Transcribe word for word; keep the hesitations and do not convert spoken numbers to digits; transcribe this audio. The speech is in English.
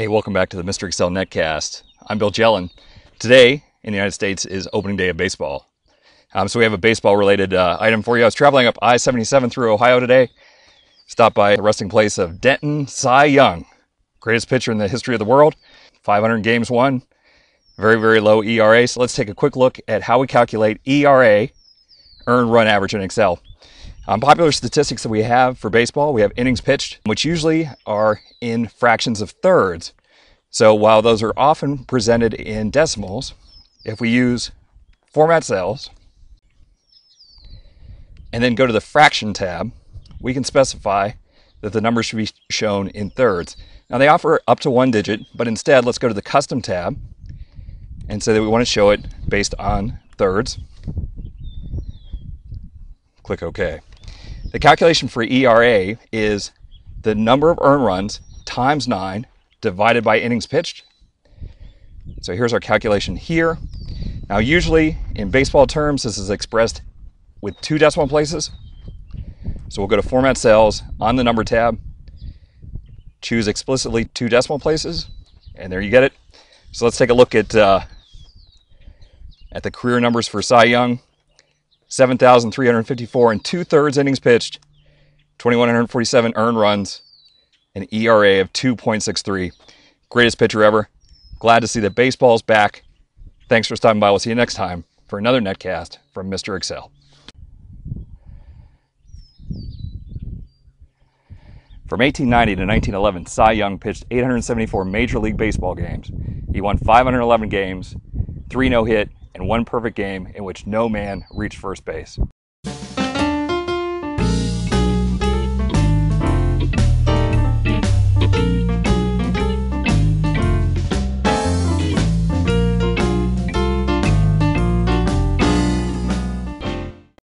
Hey, welcome back to the Mister Excel netcast. I'm Bill Jellin. Today in the United States is opening day of baseball. Um, so we have a baseball related uh, item for you. I was traveling up I seventy-seven through Ohio today. Stopped by the resting place of Denton, Cy Young. Greatest pitcher in the history of the world. five hundred games won. Very, very low E R A. So let's take a quick look at how we calculate E R A, earned run average in Excel. Um, popular statistics that we have for baseball, we have innings pitched, which usually are in fractions of thirds. So while those are often presented in decimals, if we use format cells and then go to the fraction tab, we can specify that the numbers should be shown in thirds. Now they offer up to one digit, but instead let's go to the custom tab and say that we want to show it based on thirds. Click OK. The calculation for E R A is the number of earned runs times nine divided by innings pitched. So here's our calculation here. Now usually in baseball terms this is expressed with two decimal places. So we'll go to Format Cells on the Number tab, choose explicitly two decimal places, and there you get it. So let's take a look at, uh, at the career numbers for Cy Young. seven thousand three hundred fifty-four and two-thirds innings pitched, two thousand one hundred forty-seven earned runs, an E R A of two point six three. Greatest pitcher ever. Glad to see that baseball's back. Thanks for stopping by. We'll see you next time for another netcast from Mister Excel. From eighteen ninety to nineteen eleven, Cy Young pitched eight hundred seventy-four Major League Baseball games. He won five hundred eleven games, three no-hit, and one perfect game in which no man reached first base.